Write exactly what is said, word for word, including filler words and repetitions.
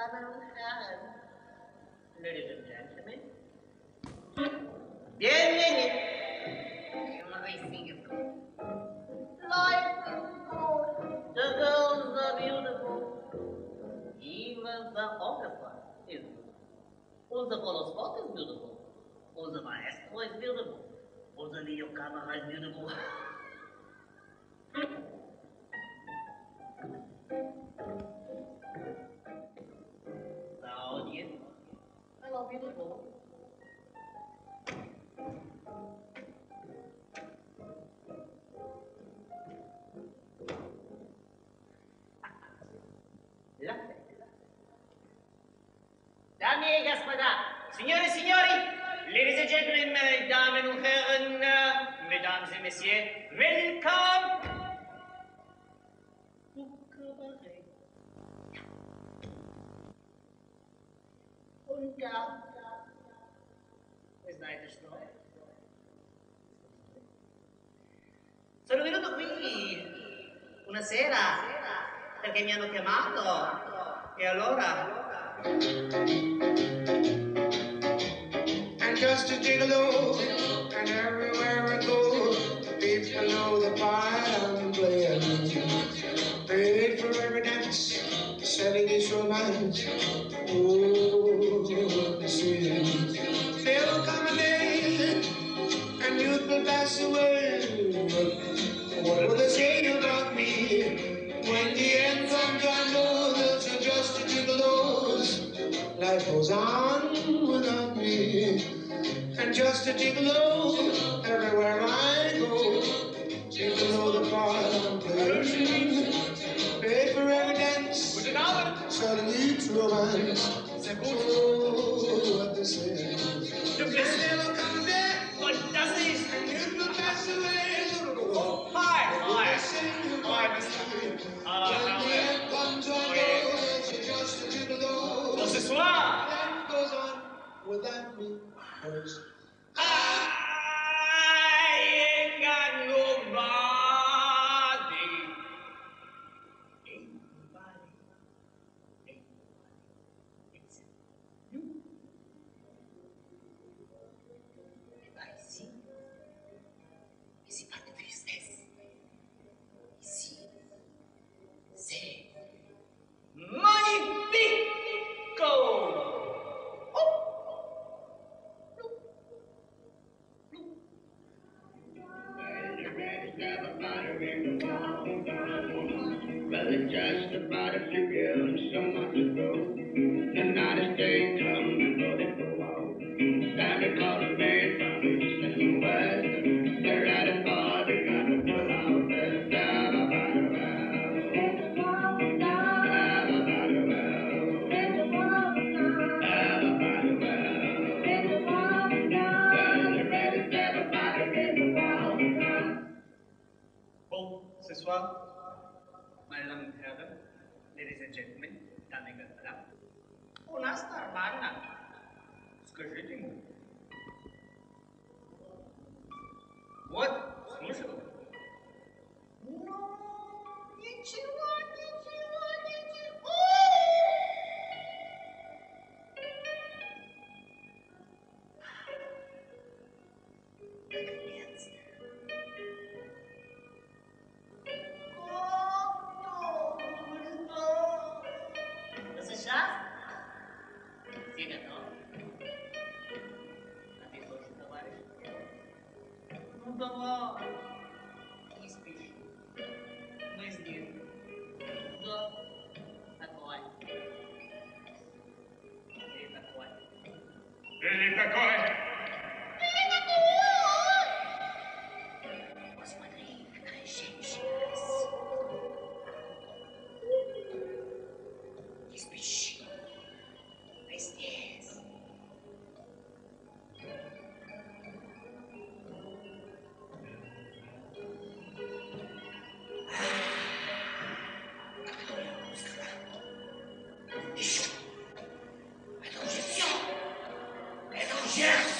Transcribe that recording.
damen und Herren, ladies and gentlemen, bienvenue. Life is good, the girls are beautiful, even the orchestra is beautiful, and the polo spot is beautiful, and the maestro is beautiful, and the Leo camera is beautiful. The audience, hello beautiful. Дамы и господа, signore e signori, ladies and gentlemen, mesdames und Herren, mesdames et messieurs, welcome to Cabaret. Und da, voi знаете что? Sono venuto qui una sera perché mi hanno chiamato e allora... And just a gigolo, and everywhere I go, people know the part I'm playing. Paid for every dance, selling this romance. Oh, sweet. There'll come a day, and youth will pass away. What will they say about me when the end comes? I know there's just a gigolo's. Life goes on without me, and just a gigolo everywhere I go. People know the part I'm playing. Pay for every dance, suddenly it's romance. Oh, what they say. There's never come a day, and you will pass away. Hi, hi, hi, mister. Uh, When the end comes, I know there's just a gigolo. Bonsoir. Life goes on without me. First. I ain't got nobody. Ain't nobody. Ain't nobody except you. Et bien ici, ici pas de tristesse. Ici, c'est magnifico. Well, it's just about a few girls, so much to go. The night is day come before they go out. Santa Claus and Mary promise and the west. They're at a party, gonna pull out their Bon, ce soir, mesdames et messieurs, ladies and gentlemen, dames et господа, у нас нормально. Скажите ему. Вот, слушай. Ну, ничего, ничего, ничего. Наконец-то. Ну сейчас? Все готовы? А ты тоже, товарищ? Ну давай, не спеши. Мы здесь. Да. Такой. Или такой. Или такое? Посмотри, какая женщина красивая. Не спеши. Мы здесь. Еще. Это уже все. Это уже